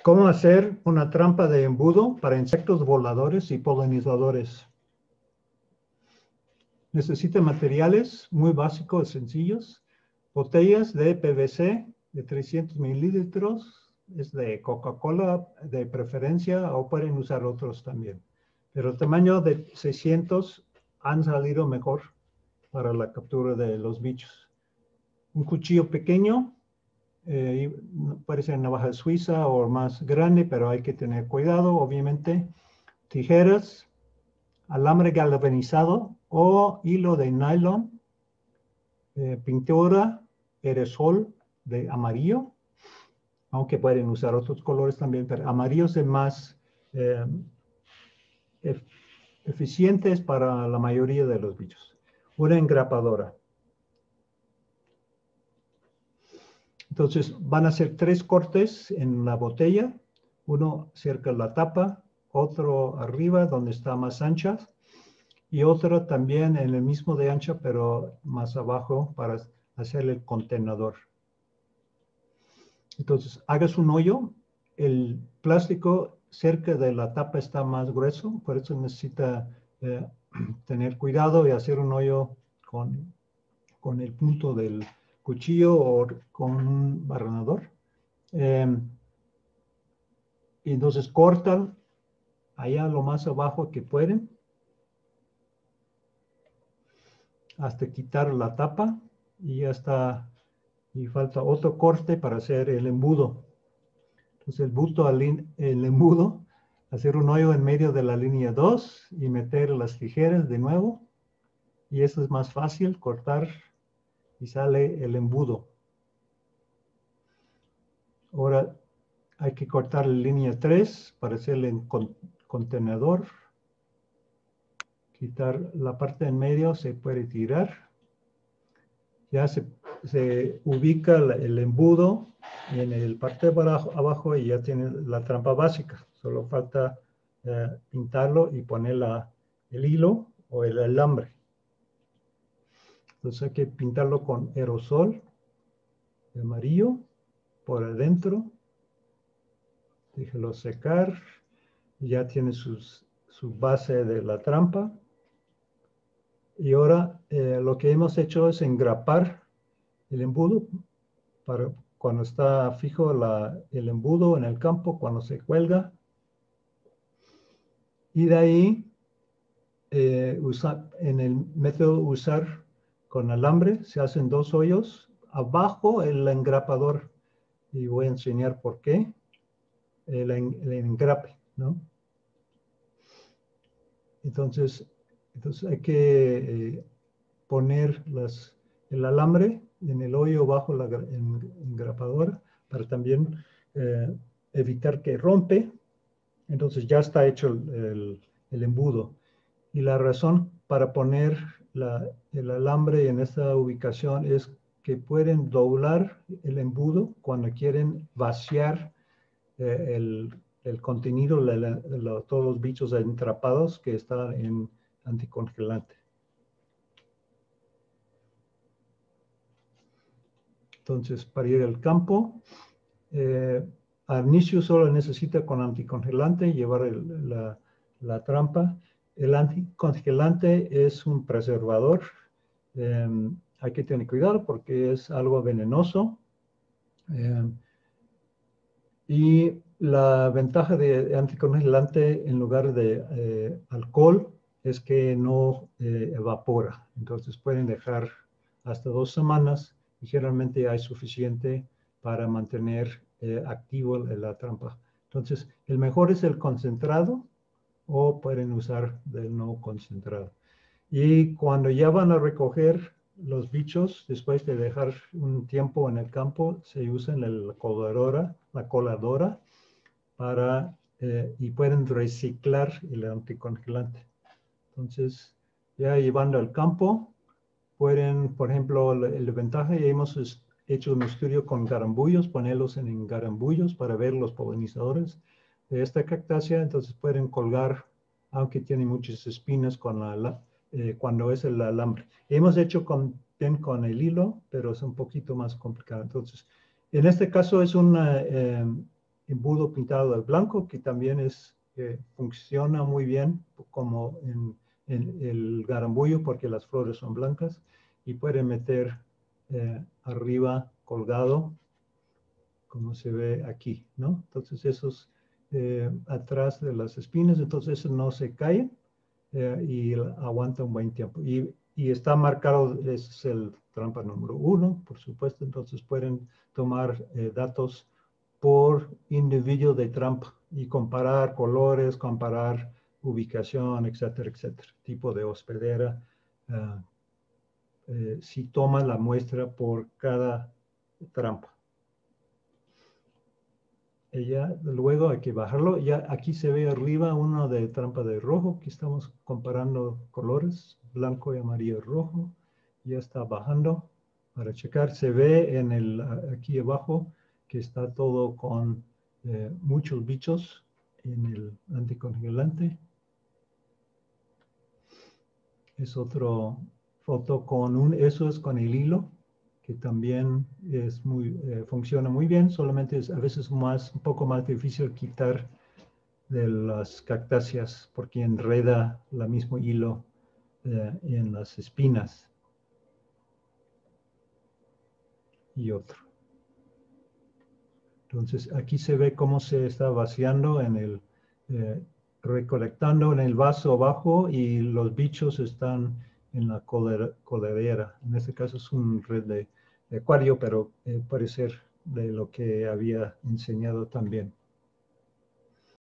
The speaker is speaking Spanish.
¿Cómo hacer una trampa de embudo para insectos voladores y polinizadores? Necesita materiales muy básicos, sencillos. Botellas de PVC de 300 mililitros. Es de Coca-Cola de preferencia o pueden usar otros también. Pero el tamaño de 600 han salido mejor para la captura de los bichos. Un cuchillo pequeño. Puede ser navaja suiza o más grande, pero hay que tener cuidado, obviamente. Tijeras, alambre galvanizado o hilo de nylon, pintura, aerosol de amarillo, aunque pueden usar otros colores también, pero amarillo es el más eficientes para la mayoría de los bichos. Una engrapadora. Entonces van a ser 3 cortes en la botella, uno cerca de la tapa, otro arriba donde está más ancha y otro también en el mismo de ancha pero más abajo para hacer el contenedor. Entonces hagas un hoyo, el plástico cerca de la tapa está más grueso, por eso necesita tener cuidado y hacer un hoyo con el punto del cuchillo o con un barrenador. Y entonces cortan allá lo más abajo que pueden hasta quitar la tapa y ya está. Y falta otro corte para hacer el embudo. Entonces el embudo, hacer un hoyo en medio de la línea 2 y meter las tijeras de nuevo. Y eso es más fácil, cortar y sale el embudo. Ahora hay que cortar la línea 3 para hacer el contenedor. Quitar la parte en medio, se puede tirar. Ya se ubica el embudo en el parte de abajo y ya tiene la trampa básica. Solo falta pintarlo y poner el hilo o el alambre. Entonces hay que pintarlo con aerosol de amarillo por adentro. Déjelo secar. Ya tiene su base de la trampa. Y ahora lo que hemos hecho es engrapar el embudo para cuando está fijo el embudo en el campo, cuando se cuelga. Y de ahí, en el método usar con alambre, se hacen 2 hoyos abajo el engrapador. Y voy a enseñar por qué. El engrape, ¿no? Entonces hay que poner el alambre en el hoyo bajo la engrapadora para también evitar que rompe. Entonces ya está hecho el embudo. Y la razón para poner el alambre en esta ubicación es que pueden doblar el embudo cuando quieren vaciar el contenido de todos los bichos atrapados que están en anticongelante. Entonces, para ir al campo, al inicio solo necesita con anticongelante llevar la trampa. El anticongelante es un preservador. Hay que tener cuidado porque es algo venenoso. Y la ventaja de anticongelante en lugar de alcohol es que no evapora. Entonces pueden dejar hasta 2 semanas y generalmente hay suficiente para mantener activo la trampa. Entonces el mejor es el concentrado o pueden usar del no concentrado. Y cuando ya van a recoger los bichos, después de dejar un tiempo en el campo, se usa la coladora y pueden reciclar el anticongelante. Entonces, ya llevando al campo, pueden, por ejemplo, la ventaja, ya hemos hecho un estudio con garambullos, ponerlos en garambullos para ver los polinizadores de esta cactácea. Entonces pueden colgar, aunque tiene muchas espinas, cuando es el alambre. Hemos hecho con el hilo, pero es un poquito más complicado. Entonces, en este caso es embudo pintado de blanco, que también funciona muy bien como en el garambullo, porque las flores son blancas, y puede meter arriba colgado, como se ve aquí, ¿no? Entonces esos atrás de las espinas, entonces esos no se caen y aguanta un buen tiempo. Y está marcado, es el trampa número 1, por supuesto, entonces pueden tomar datos por individuo de trampa y comparar colores, comparar ubicación, etcétera, etcétera, tipo de hospedera. Si toma la muestra por cada trampa. Luego hay que bajarlo. Ya aquí se ve arriba uno de trampa de rojo, que estamos comparando colores, blanco y amarillo rojo. Ya está bajando para checar. Se ve aquí abajo que está todo con muchos bichos en el anticongelante. Es otra foto eso es con el hilo, que también funciona muy bien, solamente es a veces un poco más difícil quitar de las cactáceas porque enreda el mismo hilo en las espinas. Y otro. Entonces aquí se ve cómo se está vaciando recolectando en el vaso abajo y los bichos están en la coladera. En este caso es un red de acuario, pero puede ser de lo que había enseñado también.